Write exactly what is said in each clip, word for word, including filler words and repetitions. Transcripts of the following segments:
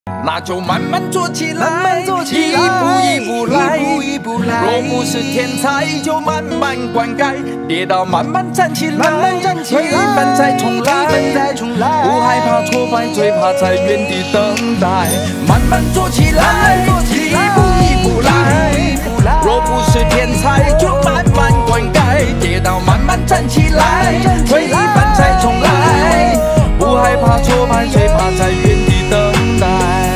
那就慢慢做起来， 慢慢做起来， 一步一步来， 一步一步来。 若不是天才，就慢慢灌溉，跌倒慢慢站起来， 慢慢站起来， 推翻再重来， 推翻再重来。 不害怕挫败，最怕在原地等待。慢慢做起来，一步一步来，若不是天才，就慢慢灌溉，跌倒慢慢站起来，推翻再重来，不害怕挫败，最怕在原地等待。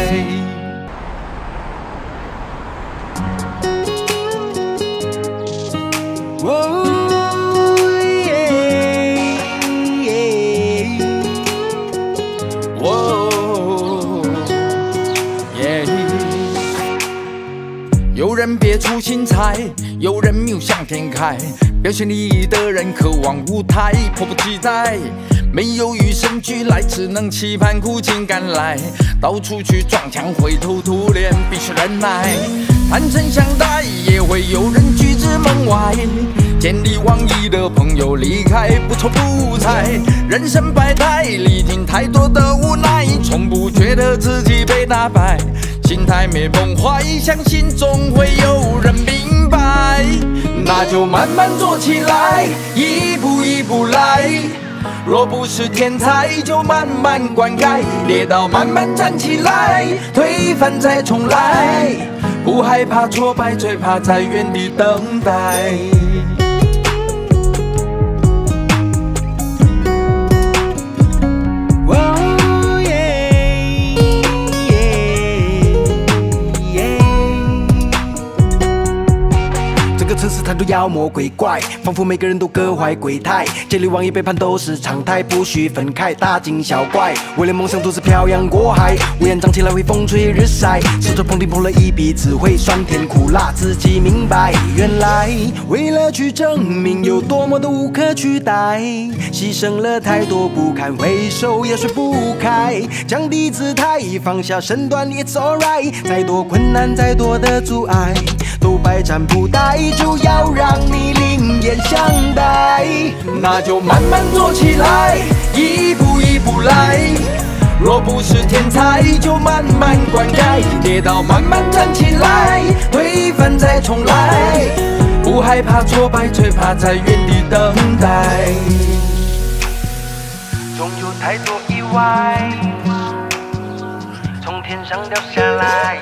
有人别出心裁，有人谬向天开，表现力的人渴望舞台，迫不及待。没有与生俱来，只能期盼苦尽甘来。到处去撞墙，灰头土脸，必须忍耐。坦诚相待，也会有人拒之门外。见利忘义的朋友离开，不瞅不睬。人生百态，历经太多的无奈，从不觉得自己被打败。心态没崩坏，相信总会有人明白。那就慢慢做起来，一步一步来。若不是天才，就慢慢灌溉，跌倒慢慢站起来，推翻再重来，不害怕挫败，最怕在原地等待。 城市太多妖魔鬼怪，仿佛每个人都各怀鬼胎。见利忘义背叛都是常态，不许分开，大惊小怪。为了梦想独自漂洋过海，乌烟瘴气来回风吹日晒。手着碰钉碰了一笔，只会酸甜苦辣，自己明白。原来为了去证明有多么的无可取代，牺牲了太多，不堪回首也甩不开。降低姿态，放下身段 ，It's alright。再多困难，再多的阻碍，都百战不殆。就要让你另眼相待， 那就慢慢做起来，一步一步来。若不是天才，就慢慢灌溉，跌倒慢慢站起来，推翻再重来，不害怕挫败，最怕在原地等待。 总有太多意外从天上掉下来，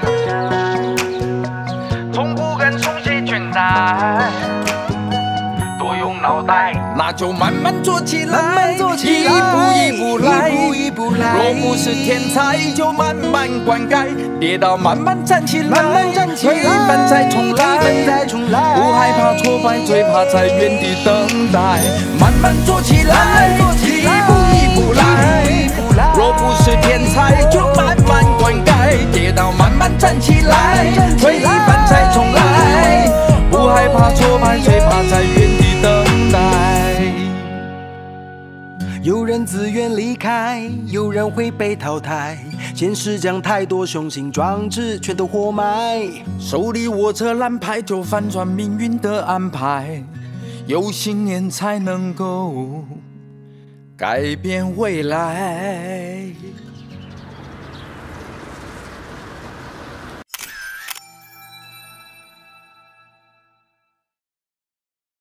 从不敢松懈倦怠，多用脑袋，那就慢慢做起来， 慢慢做起来， 一步一步来， 一步一步来。 若不是天才，就慢慢灌溉，跌倒慢慢站起来， 慢慢站起来， 推翻再重来， 推翻再重来， 不害怕挫败，最怕在原地等待。慢慢做起来，一步一步来，若不是天才，就慢慢灌溉，跌倒慢慢站起来，推翻再重来，不害怕挫败，最怕在原地等待。 有人自愿离开，有人会被淘汰。现实将太多雄心壮志全都活埋， 手里握着蓝牌，就反转命运的安排。有信念才能够改变未来。